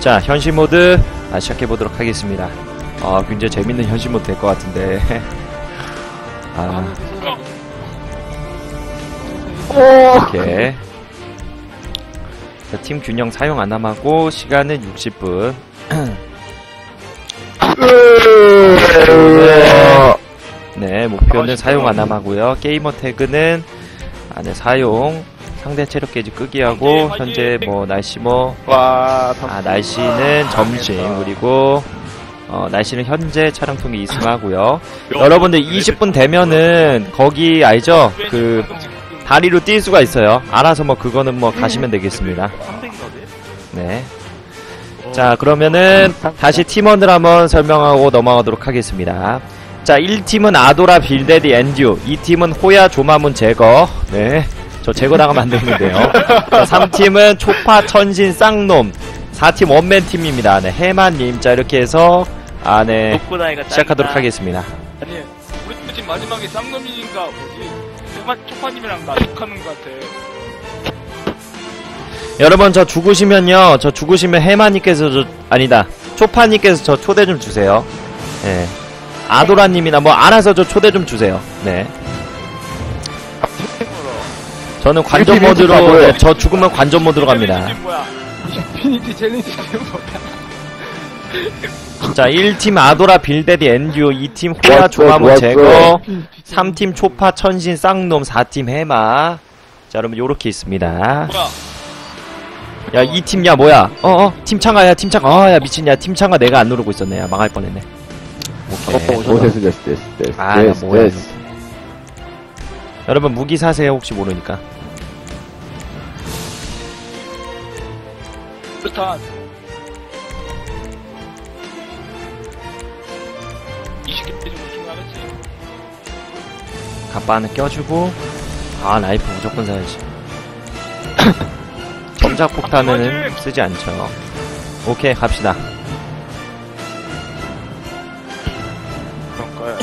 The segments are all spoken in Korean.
자, 현실 모드 시작해보도록 하겠습니다. 굉장히 재밌는 현실 모드 될 것 같은데. 오케이. 자, 팀 균형 사용 안 함하고 시간은 60분. 네, 목표는 사용 안 함하고요. 게이머 태그는 안에 사용. 상대 체력 게이지 끄기 하고 현재 뭐 날씨 날씨는 점심 그리고 날씨는 현재 차량통에 이승하고요. 여러분들 20분 되면은 거기 알죠? 그 다리로 뛸 수가 있어요. 알아서 뭐 그거는 뭐 가시면 되겠습니다. 네. 자, 그러면은 다시 팀원들 한번 설명하고 넘어가도록 하겠습니다. 자, 1팀은 아도라 빌데디 엔듀, 2팀은 호야 조마문 제거. 네. 저 제거 나가면 안 되는데요. 3팀은 초파 천신 쌍놈, 4팀 원맨 팀입니다. 네, 해만님. 자, 이렇게 해서 네, 시작하도록 하겠습니다. 아니, 우리 팀 마지막에 쌍놈이니까 뭐지? 초파님이랑 나 욕하는 것 같아. 여러분, 저 죽으시면요, 저 죽으시면 해만님께서 아니다, 초파님께서 저 초대 좀 주세요. 네, 아도라님이나 뭐 알아서 저 초대 좀 주세요. 네. 저는 관전 모드로, 네, 저 죽으면 관전 모드로 갑니다. 인피니티 챌린지 뭐야? 자, 1팀 아도라 빌데디 엔듀오, 2팀 호야 조마문 제거, 3팀 초파 천신 쌍놈, 4팀 해마. 자, 여러분 요렇게 있습니다. 뭐야? 야, 2팀, 야, 뭐야? 팀창아, 야, 팀창아. 야, 미친, 야, 팀창아 내가 안 누르고 있었네. 야, 망할 뻔했네. 오케이. 됐어. 아, 야, 뭐야. 여러분 무기 사세요, 혹시 모르니까. 일단 20개 정도 중요하겠지. 갑바 하나 껴주고. 라이프 무조건 사야지. 점작 폭탄은 쓰지 않죠. 오케이, 갑시다. 그런 거야.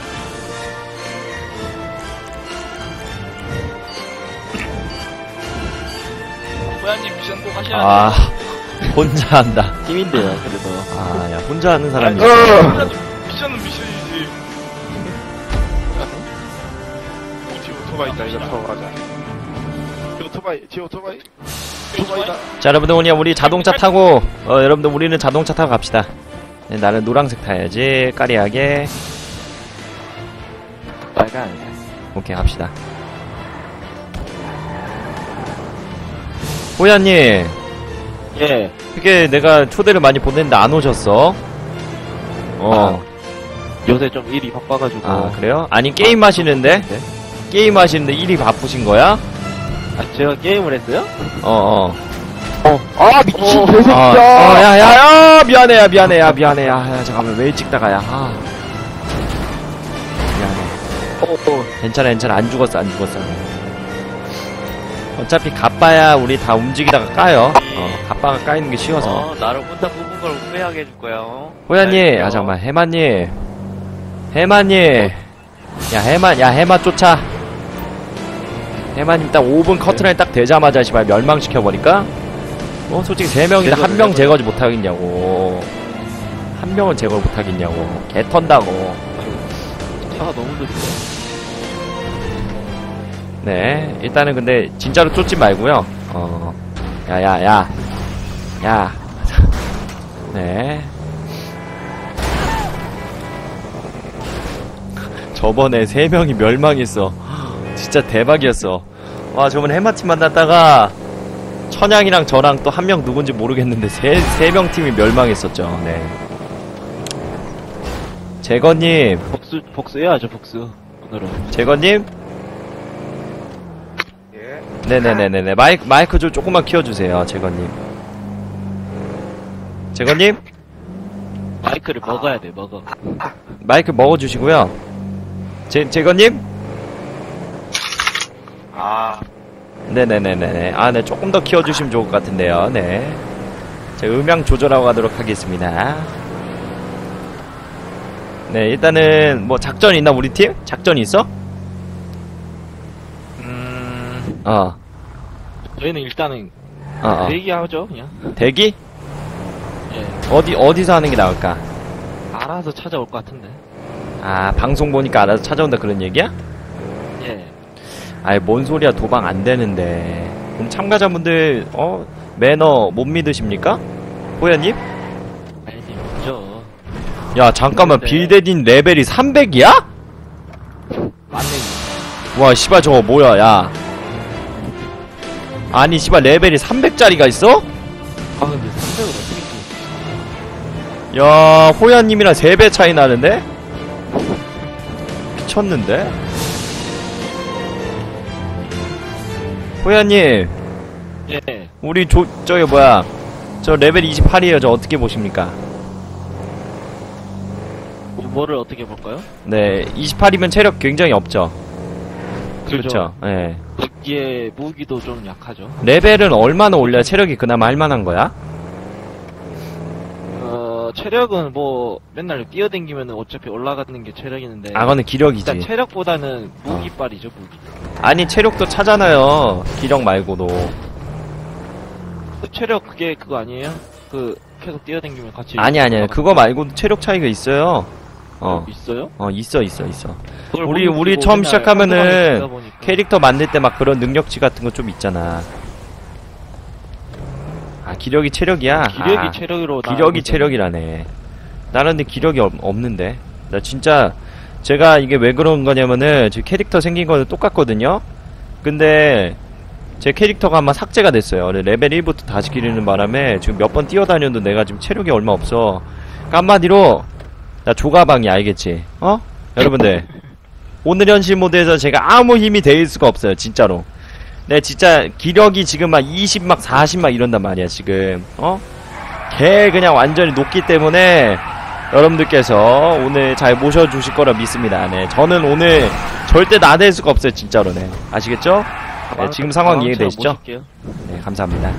호야님 미션 꼭 하셔야 돼요. 혼자 한다. 팀인데요, 그래도. 야, 혼자 하는 사람이 있어. 미션은 미션이지. 뒤 오토바이 있다. 이거 타고 가자. 뒤 오토바이. 오토바이다. 자, 여러분들 오늘 우리 자동차 타고 여러분들 우리는 자동차 타고 갑시다. 네, 나는 노란색 타야지. 까리하게. 빨간. 오케이, 갑시다. 호야님, 예. 그게 내가 초대를 많이 보냈는데 안 오셨어? 요새 좀 일이 바빠가지고. 그래요? 아니, 게임 하시는데? 게임 하시는데 일이 바쁘신 거야? 제가 게임을 했어요? 미친 개새끼야! 야, 미안해. 야, 잠깐만, 왜 찍다가, 야, 미안해. 괜찮아, 안 죽었어. 어차피 갑바야 우리 다 움직이다가 까요. 갑바가 까이는 게 쉬워서. 나를 혼자 뽑은 걸 후회하게 해줄 거야, 호야님, 잠깐만, 해마님. 야, 해마 쫓아. 해마님 딱 5분 커트라인 딱 되자마자 씨발 멸망시켜버릴까? 솔직히 3명인데 1명 제거지 못하겠냐고. 1명은 제거 못하겠냐고. 개 턴다고. 차가 너무 느리네. 네, 일단은 근데 진짜로 쫓지 말고요. 야. 네. 저번에 3명이 멸망했어. 진짜 대박이었어. 와, 저번에 해마팀 만났다가 천양이랑 저랑 또 1명 누군지 모르겠는데 3명 팀이 멸망했었죠. 네. 재건님. 복수해야죠, 복수. 오늘은. 재건님? 네네네네. 마이크 좀 조금만 키워주세요, 재건님. 재건님? 마이크를 먹어야 돼, 먹어. 마이크 먹어주시고요. 재건님? 네네네네. 네, 조금 더 키워주시면 좋을 것 같은데요. 네. 제가 음향 조절하고 가도록 하겠습니다. 네, 일단은, 뭐, 작전 있나, 우리 팀? 작전 있어? 저희는 일단은 대기하죠, 그냥. 대기? 예. 어디서 하는 게 나을까? 알아서 찾아올 것 같은데. 아, 방송 보니까 알아서 찾아온다 그런 얘기야? 예. 아이, 뭔 소리야. 도방 안 되는데. 그럼 참가자분들, 매너 못 믿으십니까? 호야님? 아니, 먼저. 야, 잠깐만. 근데- 빌데딘 레벨이 300이야? 맞네. 와, 씨발, 저거 뭐야, 야. 아니, 씨발, 레벨이 300짜리가 있어? 아, 근데 생각을 어떻게 지 야, 호야님이랑 3배 차이 나는데? 미쳤는데? 호야님, 예. 우리 저기 뭐야. 저 레벨 28이에요. 저 어떻게 보십니까? 뭐를 어떻게 볼까요? 네, 28이면 체력 굉장히 없죠? 그렇죠. 예. 거기에 무기도 좀 약하죠. 레벨은 얼마나 올려야 체력이 그나마 할만한 거야? 체력은 뭐 맨날 뛰어댕기면 어차피 올라가는 게 체력이는데. 악어는 기력이지. 일단 체력보다는 무기빨이죠, 무기. 아니, 체력도 차잖아요. 기력 말고도. 체력 그거 아니에요? 계속 뛰어댕기면 같이. 아니야. 올라가는 그거 말고도 체력 차이가 있어요. 있어요? 있어. 그걸 우리 모르고 처음 맨날 시작하면은 한동안 쓰다 보니까. 캐릭터 만들 때 막 그런 능력치 같은 거 좀 있잖아. 아, 기력이 체력이야? 기력이 아, 체력으로. 기력이 체력이라네. 나는 근데 기력이 없는데. 나 진짜, 제가 이게 왜 그런 거냐면은, 제 캐릭터 생긴 거는 똑같거든요? 근데, 제 캐릭터가 아마 삭제가 됐어요. 레벨 1부터 다시 기르는 바람에, 지금 몇 번 뛰어다녀도 내가 지금 체력이 얼마 없어. 그러니까 한마디로, 나 조가방이 알겠지? 여러분들. 오늘 현실 모드에서 제가 아무 힘이 될 수가 없어요, 진짜로. 네, 진짜, 기력이 지금 막 20, 막 40, 막 이런단 말이야, 지금. 그냥 완전히 높기 때문에, 여러분들께서 오늘 잘 모셔주실 거라 믿습니다. 네, 저는 오늘 절대 나댈 수가 없어요, 진짜로. 네. 아시겠죠? 네, 지금 상황 이해되시죠? 네, 감사합니다.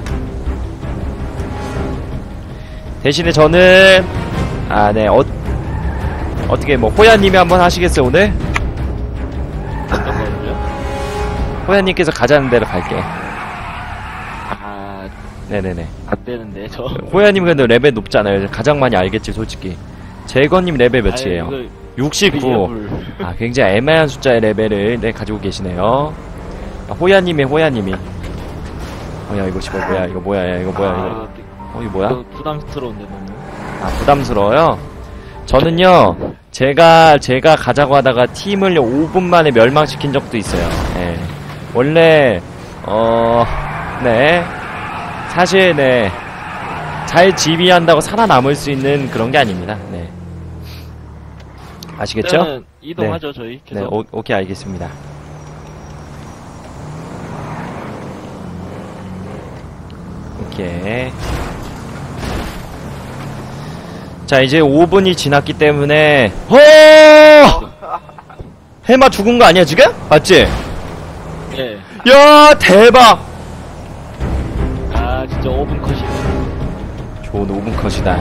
대신에 저는, 네, 어떻게, 호야님이 한번 하시겠어요, 오늘? 어떤 거요? 호야님께서 가자는 대로 갈게. 네네네. 안 되는데, 저. 호야님 근데 레벨 높잖아요. 가장 많이 알겠지, 솔직히. 재건님 레벨 몇이에요? 69. 아, 굉장히 애매한 숫자의 레벨을 가지고 계시네요. 호야님이. 야, 이거 씨발 뭐야, 이거 뭐야, 이거 뭐야, 이거. 이거 뭐야? 부담스러운데, 너무. 부담스러워요? 저는요, 제가 가자고 하다가 팀을 5분 만에 멸망시킨 적도 있어요. 예. 원래, 네. 사실, 네. 잘 지휘한다고 살아남을 수 있는 그런 게 아닙니다. 네. 아시겠죠? 일단은 이동하죠, 저희. 네, 계속. 오케이, 알겠습니다. 오케이. 자, 이제 5분이 지났기 때문에, 해마 죽은 거 아니야, 지금? 맞지? 예. 야, 대박! 진짜 5분 컷이네. 좋은 5분 컷이다.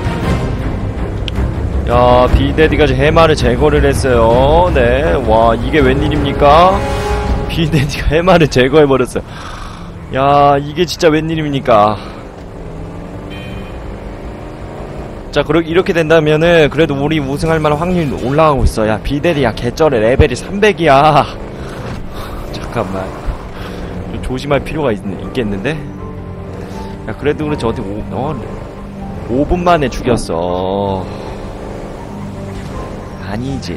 야, 비데디가 해마를 제거를 했어요. 네, 와, 이게 웬일입니까? 비데디가 해마를 제거해버렸어요. 야, 이게 진짜 웬일입니까? 자, 이렇게 된다면은, 그래도 우리 우승할 만한 확률이 올라가고 있어. 야, 비데디, 야, 개쩔에 레벨이 300이야. 잠깐만. 좀 조심할 필요가 있겠는데? 야, 그래도 그렇지, 어디, 5분 만에 죽였어. 아니지.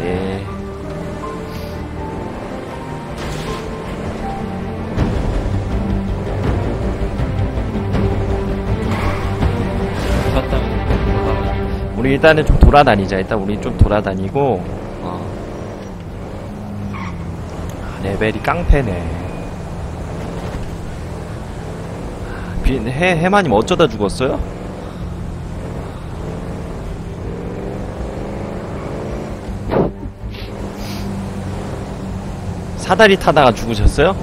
우리 일단은 좀 돌아다니자. 일단 우리 좀 돌아다니고, 레벨이 깡패네. 해마님 어쩌다 죽었어요? 사다리 타다가 죽으셨어요?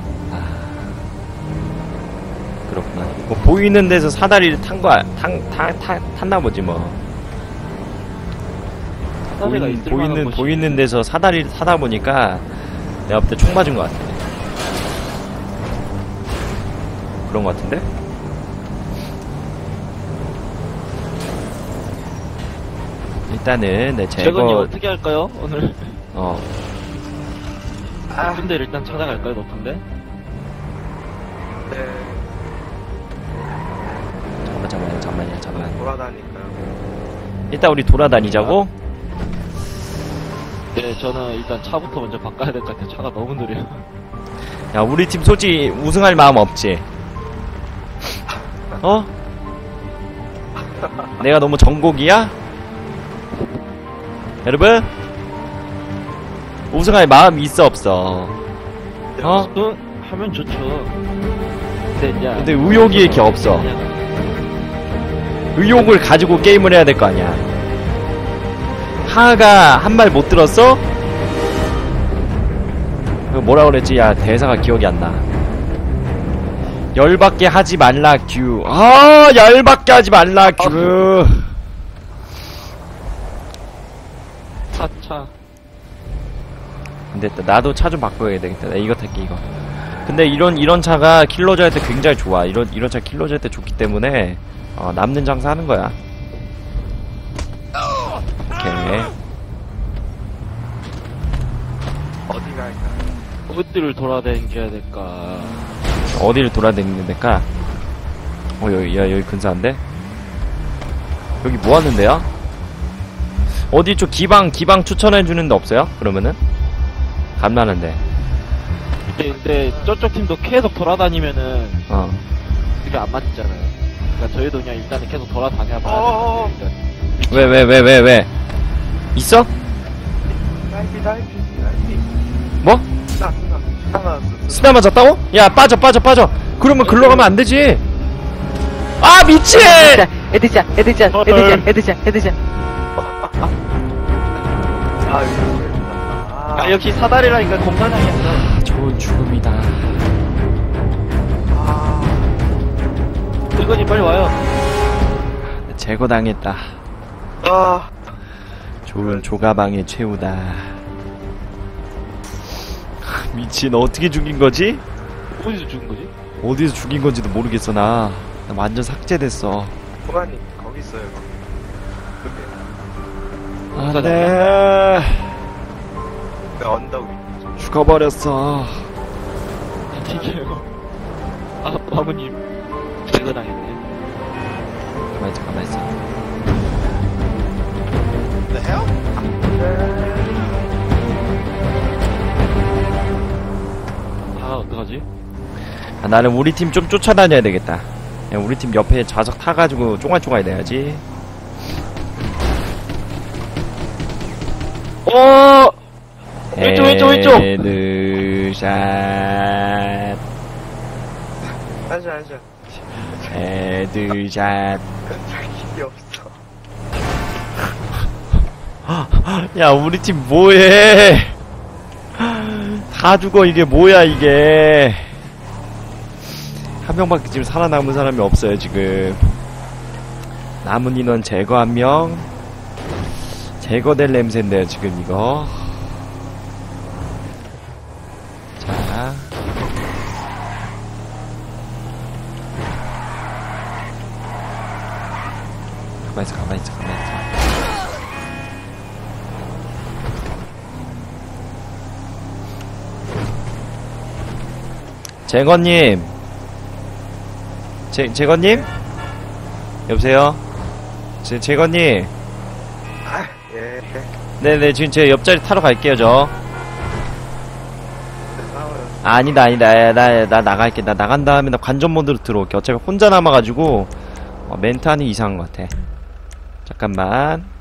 그렇구나. 뭐 보이는 데서 사다리를 탔나 보지 뭐. 보이는 데서 사다리를 타다 보니까 내가 볼 때 총 맞은 것 같아. 그런 것 같은데? 일단은 네, 재건이 제거 어떻게 할까요? 오늘 어 높은 데를 일단 찾아갈까요? 높은 데? 네, 잠깐만 돌아다니까요. 일단 우리 돌아다니자고. 네, 저는 일단 차부터 먼저 바꿔야 될 것 같아요. 차가 너무 느려요. 야, 우리 팀 솔직히 우승할 마음 없지? 어? 내가 너무 정곡이야? 여러분? 우승할 마음 있어 없어? 어? 응, 하면 좋죠. 근데 야, 근데 의욕이 이렇게 없어. 그냥 의욕을 가지고 게임을 해야 될 거 아니야. 하하가 한 말 못 들었어? 그 뭐라 그랬지? 야, 대사가 기억이 안 나. 열받게 하지 말라 규. 아, 열받게 하지 말라 규. 차. 안 됐다. 나도 차 좀 바꿔야 되겠다. 나 이거 탈게, 이거. 근데 이런 차가 킬러즈 할 때 굉장히 좋아. 이런 차 킬러즈 할 때 좋기 때문에 남는 장사 하는 거야. 오케이. 어디 갈까요? 어디를 돌아다녀야 될까? 어디를 돌아다니는 데까? 여기 근사한데? 여기 뭐 하는 데야? 어디 좀 기방 추천해주는 데 없어요? 그러면은? 간만한데. 근데 저쪽 팀도 계속 돌아다니면은 그게 안 맞잖아요. 그러니까 저희도 그냥 일단은 계속 돌아다녀 봐야 돼요. 왜? 있어? 날피. 뭐? 하나. 스나 맞았다고? 야, 빠져. 그러면 글로 가면 안 되지. 아, 미친! 헤드샷. 아, 역시 사다리라니까 공간하겠어. 좋은 죽음이다. 물건이 빨리 와요. 제거당했다. 좋은 조가방의 최후다. 미친, 어떻게 죽인 거지? 어디서 죽은 거지? 어디서 죽인 건지도 모르겠어, 나 완전 삭제됐어. 호가님 거기 있어요. 안 돼. 그 언덕 위. 죽어버렸어. 튀겨요. 아, 아버님. 제거당했네. 가만히 있어. The hell? 아, 어떡하지? 아, 나는 우리 팀 좀 쫓아다녀야 되겠다. 야, 우리 팀 옆에 좌석 타가지고 쫑알쫑알 내야지. 왼쪽! 헤드샷. 하자. 헤드샷. 길이 없어. 야, 우리 팀 뭐해? 다 죽어. 이게 뭐야, 이게. 한 명밖에 지금 살아남은 사람이 없어요, 지금. 남은 인원 제거 1명. 제거될 냄새인데요, 지금 이거. 자. 가만히 있어. 재건님. 재건님? 여보세요? 재건님. 예. 네네, 지금 제 옆자리 타러 갈게요, 저. 싸워요. 아니다. 나 나갈게. 나 나간 다음에 나 관전 모드로 들어올게. 어차피 혼자 남아가지고, 멘트 하는 게 이상한 것 같아. 잠깐만.